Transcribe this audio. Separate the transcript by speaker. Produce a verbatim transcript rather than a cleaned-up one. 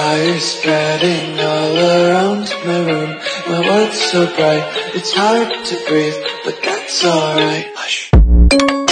Speaker 1: Fire spreading all around my room. My world's so bright, it's hard to breathe, but that's alright. Hush.